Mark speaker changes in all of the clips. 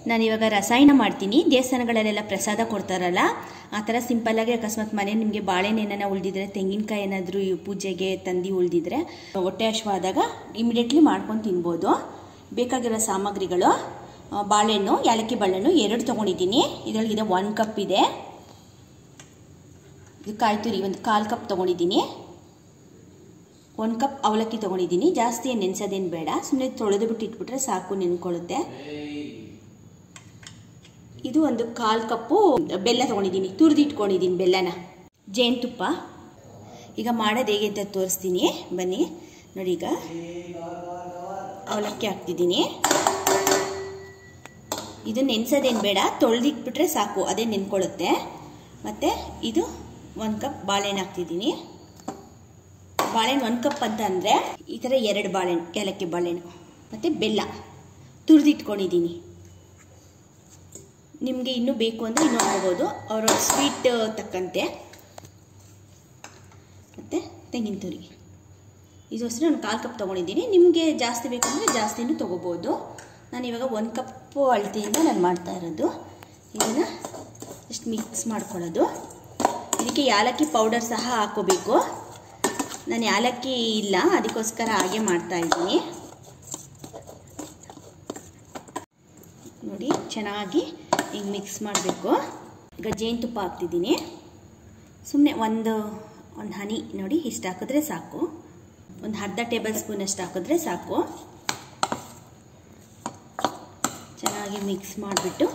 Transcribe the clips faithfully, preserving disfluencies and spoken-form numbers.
Speaker 1: ನಾನು ಇವಾಗ ರಸಾಯನ ಮಾಡ್ತೀನಿ. ದೇವಸ್ಥಾನಗಳಲ್ಲೆಲ್ಲ ಪ್ರಸಾದ ಕೊಡ್ತಾರಲ್ಲ ಆ ಥರ ಸಿಂಪಲ್ಲಾಗಿ ಅಕಸ್ಮಾತ್ ಮನೆ ನಿಮಗೆ ಬಾಳೆಹಣ್ಣು ಏನಾರ ಉಳಿದಿದ್ರೆ, ತೆಂಗಿನಕಾಯಿ ಏನಾದರೂ ಪೂಜೆಗೆ ತಂದು ಉಳಿದಿದ್ರೆ ಹೊಟ್ಟೆ ಹಶ್ವಾದಾಗ ಇಮಿಡಿಯೇಟ್ಲಿ ಮಾಡ್ಕೊಂಡು ತಿನ್ಬೋದು. ಬೇಕಾಗಿರೋ ಸಾಮಗ್ರಿಗಳು ಬಾಳೆಹಣ್ಣು, ಏಲಕ್ಕಿ ಬಾಳೆಹಣ್ಣು ಎರಡು ತೊಗೊಂಡಿದ್ದೀನಿ. ಇದರೊಳಗಿದೆ ಒಂದು ಕಪ್ ಇದೆ. ಇದು ಕಾಯಿ ತುರಿ ಒಂದು ಕಾಲು ಕಪ್ ತೊಗೊಂಡಿದ್ದೀನಿ. ಒಂದು ಕಪ್ ಅವಲಕ್ಕಿ ತೊಗೊಂಡಿದ್ದೀನಿ. ಜಾಸ್ತಿ ಏನು ನೆನೆಸೋದೇನು ಬೇಡ, ಸುಮ್ಮನೆ ತೊಳೆದು ಬಿಟ್ಟು ಇಟ್ಬಿಟ್ರೆ ಸಾಕು, ನೆನ್ಕೊಳ್ಳುತ್ತೆ. ಇದು ಒಂದು ಕಾಲು ಕಪ್ಪು ಬೆಲ್ಲ ತೊಗೊಂಡಿದ್ದೀನಿ, ತುರಿದು ಇಟ್ಕೊಂಡಿದ್ದೀನಿ ಬೆಲ್ಲನ. ಜೇನುತುಪ್ಪ. ಈಗ ಮಾಡೋದು ಹೇಗೆ ಅಂತ ತೋರಿಸ್ತೀನಿ ಬನ್ನಿ. ನೋಡಿ, ಈಗ ಅವಲಕ್ಕಿ ಹಾಕ್ತಿದ್ದೀನಿ. ಇದು ನೆನೆಸೋದೇನು ಬೇಡ, ತೊಳೆದಿಟ್ಬಿಟ್ರೆ ಸಾಕು, ಅದೇ ನೆನ್ಕೊಳ್ಳುತ್ತೆ. ಮತ್ತು ಇದು ಒಂದು ಕಪ್ ಬಾಳೆಹಣ್ಣು ಹಾಕ್ತಿದ್ದೀನಿ. ಬಾಳೆಹಣ್ಣು ಒಂದು ಕಪ್ ಅಂತ ಅಂದರೆ ಈ ಥರ ಎರಡು ಬಾಳೆಹಣ್ಣು, ಏಲಕ್ಕಿ ಬಾಳೆಹಣ್ಣು ಮತ್ತು ಬೆಲ್ಲ ತುರಿದಿಟ್ಕೊಂಡಿದ್ದೀನಿ. ನಿಮಗೆ ಇನ್ನೂ ಬೇಕು ಅಂದರೆ ಇನ್ನೂ ಹಾಕ್ಬೋದು, ಅವರ ಸ್ವೀಟ್ ತಕ್ಕಂತೆ. ಮತ್ತು ತೆಂಗಿನ ತುರಿ ಇದು ಅಷ್ಟೇ ಒಂದು ಕಾಲು ಕಪ್ ತೊಗೊಂಡಿದ್ದೀನಿ. ನಿಮಗೆ ಜಾಸ್ತಿ ಬೇಕಂದರೆ ಜಾಸ್ತಿನೂ ತೊಗೋಬೋದು. ನಾನು ಇವಾಗ ಒಂದು ಕಪ್ಪು ಅಳತೆಯಿಂದ ನಾನು ಮಾಡ್ತಾ ಇರೋದು. ಇದನ್ನು ಜಸ್ಟ್ ಮಿಕ್ಸ್ ಮಾಡ್ಕೊಳ್ಳೋದು. ಇದಕ್ಕೆ ಏಲಕ್ಕಿ ಪೌಡರ್ ಸಹ ಹಾಕ್ಕೋಬೇಕು. ನಾನು ಏಲಕ್ಕಿ ಇಲ್ಲ, ಅದಕ್ಕೋಸ್ಕರ ಹಾಗೆ ಮಾಡ್ತಾ ಇದ್ದೀನಿ. ನೋಡಿ, ಚೆನ್ನಾಗಿ ಈಗ ಮಿಕ್ಸ್ ಮಾಡಬೇಕು. ಈಗ ಜೇನುತುಪ್ಪ ಹಾಕ್ತಿದ್ದೀನಿ. ಸುಮ್ಮನೆ ಒಂದು ಒಂದು ಹನಿ ನೋಡಿ, ಇಷ್ಟು ಹಾಕಿದ್ರೆ ಸಾಕು. ಒಂದು ಅರ್ಧ ಟೇಬಲ್ ಸ್ಪೂನ್ ಅಷ್ಟು ಹಾಕಿದ್ರೆ ಸಾಕು. ಚೆನ್ನಾಗಿ ಮಿಕ್ಸ್ ಮಾಡಿಬಿಟ್ಟು,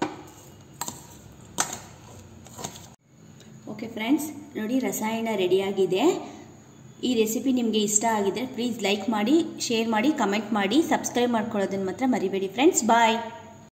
Speaker 1: ಓಕೆ ಫ್ರೆಂಡ್ಸ್, ನೋಡಿ ರಸಾಯನ ರೆಡಿಯಾಗಿದೆ. ಈ ರೆಸಿಪಿ ನಿಮಗೆ ಇಷ್ಟ ಆಗಿದ್ರೆ ಪ್ಲೀಸ್ ಲೈಕ್ ಮಾಡಿ, ಶೇರ್ ಮಾಡಿ, ಕಮೆಂಟ್ ಮಾಡಿ, ಸಬ್ಸ್ಕ್ರೈಬ್ ಮಾಡ್ಕೊಳ್ಳೋದನ್ನು ಮಾತ್ರ ಮರಿಬೇಡಿ ಫ್ರೆಂಡ್ಸ್. ಬಾಯ್.